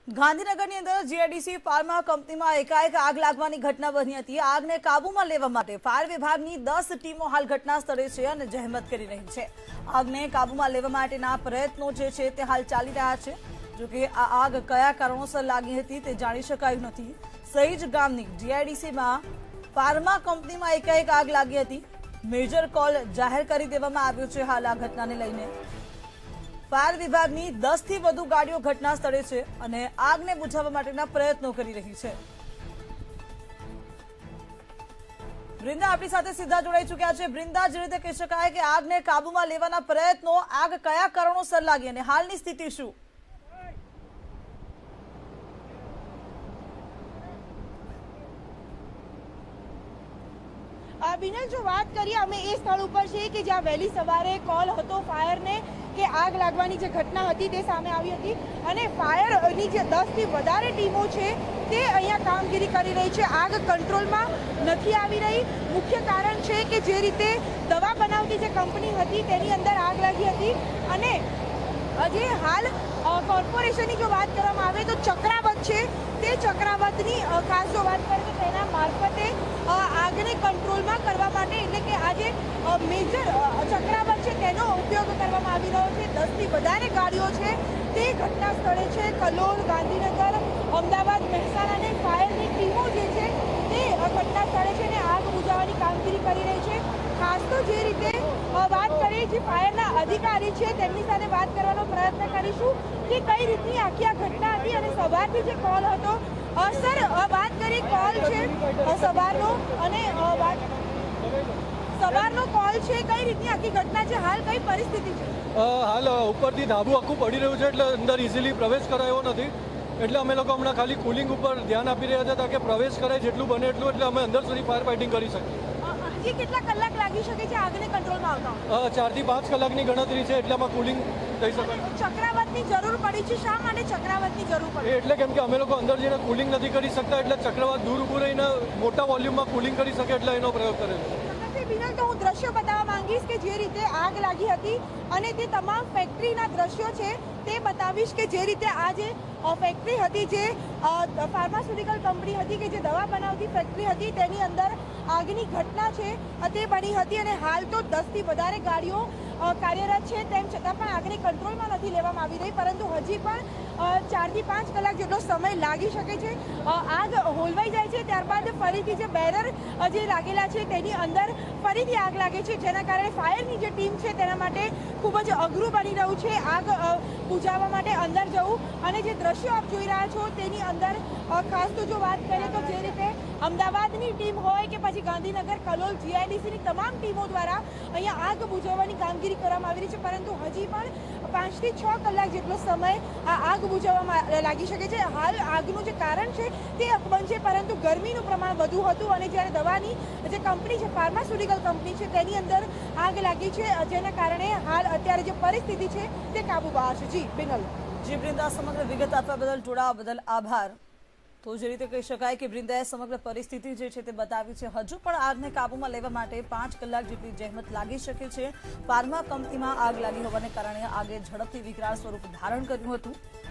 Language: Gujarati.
ગાંધીનગરની અંદર જીઆઈડીસી ફાર્મા કંપનીમાં એકાએક આગ લાગવાની ઘટના બની હતી। આગને કાબૂમાં લેવા માટે ફાયર વિભાગની 10 ટીમો હાલ ઘટના સ્થળે છે અને જહેમત કરી રહી છે। આગને કાબૂમાં લેવા માટેના પ્રયત્નો જે છે તે હાલ ચાલી રહ્યા છે। જો કે આ આગ કયા કારણોસર લાગી હતી તે જાણી શકાયું નથી। સહીજ ગામની જીઆઈડીસીમાં ફાર્મા કંપનીમાં એકાએક આગ લાગી હતી। મેજર કોલ જાહેર કરી દેવામાં આવ્યો છે। હાલ આ ઘટનાને લઈને फायर विभागनी 10 થી વધુ ગાડીઓ घटना स्थळे છે અને આગને બુઝાવવા માટેના પ્રયત્નો કરી રહી છે। વૃંદા આપણી સાથે સીધા જોડાઈ ચૂક્યા છે। વૃંદા, જે રીતે કહી શકાય કે આગને કાબૂમાં લેવાના પ્રયત્નો, આગ કયા કારણોસર લાગી અને હાલની સ્થિતિ શું? बिनल, जो बात करिए अमे ए स्थल पर छे कि ज्यां वहेली सवारे कॉल हतो फायर ने कि आग लागवानी जे घटना हती ते सामे आवी हती अने फायरनी जे 10 થી વધારે ટીમો છે તે અહીંયા કામગીરી કરી રહી છે। આગ કંટ્રોલમાં નથી આવી રહી। મુખ્ય કારણ છે કે જે રીતે દવા બનાવતી જે કંપની હતી તેની અંદર આગ લાગી હતી અને જે હાલ કોર્પોરેશનની જો વાત કરવામાં આવે તો ચક્રાવત છે તે ચક્રાવતની ખાસ જો વાત કરીએ તો તેના મારફતે આગને કંટ્રોલમાં કરવા માટે એટલે કે આજે મેજર ચક્રાવત છે તેનો ઉપયોગ કરવામાં આવી રહ્યો છે। 10 થી વધારે ગાડીઓ છે તે ઘટના સ્થળે છે। કલોલ, ગાંધીનગર, અમદાવાદ, મહેસાણા અને ફાયરની ટીમો જે છે તે ઘટના સ્થળે છે ને આગ બુઝાવવાની કામગીરી કરી રહી છે। ખાસ તો જે રીતે વાત કરીએ જે ફાયરના અધિકારી છે તેમની સાથે વાત કરવાનો પ્રયત્ન કરીશું કે કઈ રીતની આખી આ ઘટના હતી અને સવારથી જે કોલ હતો। સર, વાત કરી કોલ છે સવારનો અને સવારનો કોલ છે, કઈ રીતની આખી ઘટના છે, હાલ કઈ પરિસ્થિતિ છે? હાલ ઉપરથી ધાબુ આખું પડી રહ્યું છે એટલે અંદર ઇઝીલી પ્રવેશ કરાયો નથી। એટલે અમે લોકો હમણાં ખાલી કુલિંગ ઉપર ધ્યાન આપી રહ્યા હતા કે પ્રવેશ કરાય જેટલું બને એટલું, એટલે અમે અંદર સુધી ફાયર ફાઇટિંગ કરી શકીએ। હજી કેટલા કલાક લાગી શકે છે આગને કંટ્રોલમાં આવતા? 4 થી 5 કલાકની ગણતરી છે એટલામાં કુલિંગ થઈ શકે। ચક્રાવતની જરૂર પડી છે, શા માટે ચક્રાવતની જરૂર પડી? એટલે કેમ કે અમે લોકો અંદર જઈને કુલિંગ નથી કરી શકતા એટલે ચક્રવાત દૂર ઊભું રહીને મોટા વોલ્યુમમાં કુલિંગ કરી શકે એટલે એનો પ્રયોગ કરેલો છે। બિનલ, તો હું દ્રશ્ય બતાવવા માંગીશ કે જે રીતે આગ લાગી હતી અને તે તમામ ફેક્ટરીના દ્રશ્યો છે તે બતાવીશ કે જે રીતે આ જે ફેક્ટરી હતી, જે ફાર્માસ્યુટિકલ કંપની હતી કે જે દવા બનાવતી ફેક્ટરી હતી તેની અંદર આગની ઘટના છે તે બની હતી અને હાલ તો 10 થી વધારે ગાડીઓ કાર્યરત છે। તેમ છતાં પણ આગને કંટ્રોલમાં નથી લેવામાં આવી રહી, પરંતુ હજી પણ 4 થી 5 કલાક જેટલો સમય લાગી શકે છે। આગ હોલવાઈ જાય છે, ત્યારબાદ ફરીથી જે બેરર જે લાગેલા છે તેની અંદર ફરીથી આગ લાગે છે, જેના કારણે ફાયરની જે ટીમ છે તેના માટે ખૂબ જ અઘરું બની રહ્યું છે આગ બુઝાવવા માટે અંદર જવું। અને જે દ્રશ્યો આપ જોઈ રહ્યા છો તેની અંદર ખાસ તો જો વાત કરીએ તો જે રીતે અમદાવાદની ટીમ હોય કે પછી ગાંધીનગર, કલોલ, જીઆઈડીસીની તમામ ટીમો દ્વારા અહીંયા આગ બુઝાવવાની કામગીરી કરવામાં આવી રહી છે, પરંતુ હજી પણ 5 થી 6 કલાક જેટલો સમય આ આગ બુઝાવવામાં લાગી શકે છે। હાલ આગનું જે કારણ છે તે અકબંધ છે, પરંતુ ગરમીનું પ્રમાણ વધુ હતું અને જ્યારે દવાની જે કંપની છે, ફાર્માસ્યુટિકલ કંપની છે, તેની અંદર આગ લાગી છે, જેના કારણે હાલ અત્યારે જે પરિસ્થિતિ છે તે કાબુ બહાર છે। જી બિનલ। જી વૃંદા, સમગ્ર વિગત આપવા બદલ, જોડાવા બદલ આભાર। તો જે રીતે કહી શકાય કે વૃંદાએ સમગ્ર પરિસ્થિતિ જે છે તે બતાવી છે। હજુ પણ આગને કાબૂમાં લેવા માટે 5 કલાક જેટલી જહેમત લાગી શકે છે। ફાર્મા કંપનીમાં આગ લાગી હોવાને કારણે આગે ઝડપથી વિકરાળ સ્વરૂપ ધારણ કર્યું હતું।